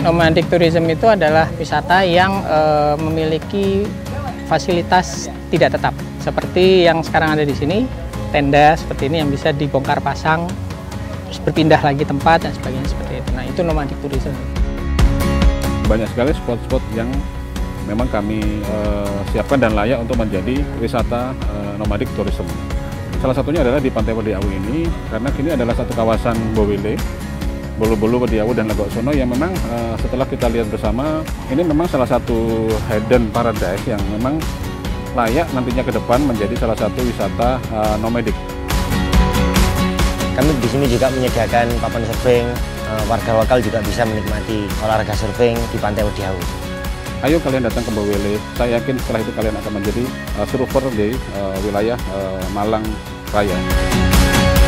Nomadic tourism itu adalah wisata yang memiliki fasilitas tidak tetap. Seperti yang sekarang ada di sini, tenda seperti ini yang bisa dibongkar pasang, terus berpindah lagi tempat dan sebagainya seperti itu. Nah, itu nomadic tourism. Banyak sekali spot-spot yang memang kami siapkan dan layak untuk menjadi wisata nomadic tourism. Salah satunya adalah di Pantai Wediawu ini, karena ini adalah satu kawasan Bowile, Bolu-Bolu, Wediawu, dan Legoksono yang memang setelah kita lihat bersama, ini memang salah satu hidden paradise yang memang layak nantinya ke depan menjadi salah satu wisata nomadic. Kami di sini juga menyediakan papan surfing, warga lokal juga bisa menikmati olahraga surfing di Pantai Wediawu. Ayo kalian datang ke Bowile, saya yakin setelah itu kalian akan menjadi surfer di wilayah Malang Raya.